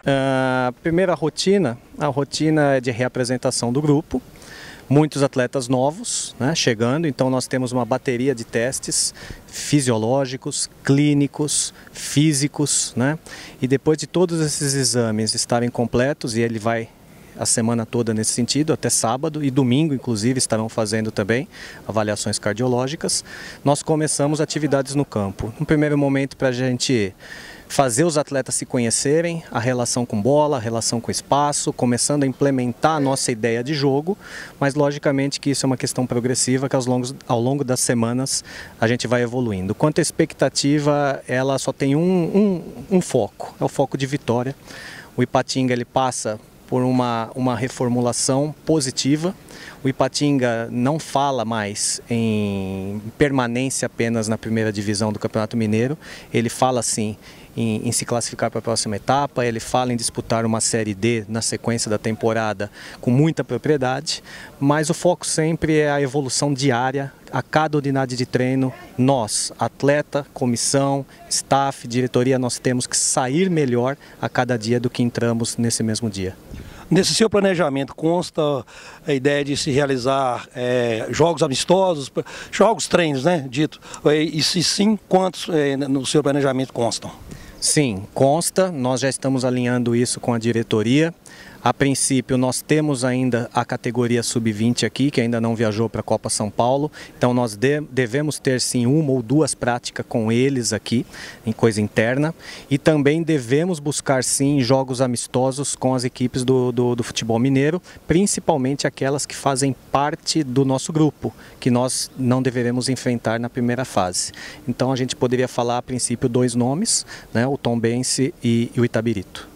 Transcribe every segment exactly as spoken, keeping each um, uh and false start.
A primeira rotina, a rotina é de reapresentação do grupo. Muitos atletas novos, né, chegando, então nós temos uma bateria de testes fisiológicos, clínicos, físicos, né? E depois de todos esses exames estarem completos, e ele vai a semana toda nesse sentido, até sábado e domingo, inclusive, estarão fazendo também avaliações cardiológicas, nós começamos atividades no campo. No primeiro momento, para a gente fazer os atletas se conhecerem, a relação com bola, a relação com espaço, começando a implementar a nossa ideia de jogo, mas logicamente que isso é uma questão progressiva, que aos longos, ao longo das semanas a gente vai evoluindo. Quanto à expectativa, ela só tem um, um, um foco, é o foco de vitória. O Ipatinga ele passa por uma, uma reformulação positiva. O Ipatinga não fala mais em permanência apenas na primeira divisão do Campeonato Mineiro, ele fala sim em, em se classificar para a próxima etapa, ele fala em disputar uma Série D na sequência da temporada com muita propriedade, mas o foco sempre é a evolução diária. A cada unidade de treino, nós, atleta, comissão, staff, diretoria, nós temos que sair melhor a cada dia do que entramos nesse mesmo dia. Nesse seu planejamento consta a ideia de se realizar é, jogos amistosos, jogos treinos, né, dito, e se sim, quantos é, no seu planejamento constam? Sim, consta, nós já estamos alinhando isso com a diretoria. A princípio, nós temos ainda a categoria sub vinte aqui, que ainda não viajou para a Copa São Paulo. Então, nós de, devemos ter, sim, uma ou duas práticas com eles aqui, em coisa interna. E também devemos buscar, sim, jogos amistosos com as equipes do, do, do futebol mineiro, principalmente aquelas que fazem parte do nosso grupo, que nós não deveremos enfrentar na primeira fase. Então, a gente poderia falar, a princípio, dois nomes, né, o Tombense e, e o Itabirito.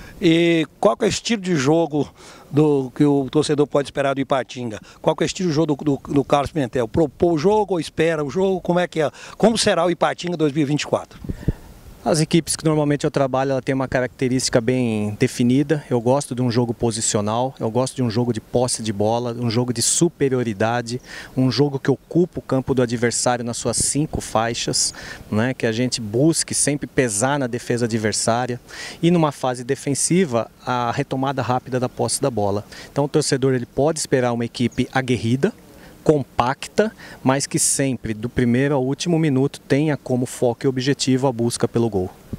E qual é o estilo de jogo do, que o torcedor pode esperar do Ipatinga? Qual é o estilo de jogo do, do, do Carlos Pimentel? Propor o jogo ou espera o jogo? Como é que é? Como será o Ipatinga dois mil e vinte e quatro? As equipes que normalmente eu trabalho, ela tem uma característica bem definida. Eu gosto de um jogo posicional, eu gosto de um jogo de posse de bola, um jogo de superioridade, um jogo que ocupa o campo do adversário nas suas cinco faixas, né? Que a gente busque sempre pesar na defesa adversária e numa fase defensiva a retomada rápida da posse da bola. Então o torcedor ele pode esperar uma equipe aguerrida, compacta, mas que sempre, do primeiro ao último minuto, tenha como foco e objetivo a busca pelo gol.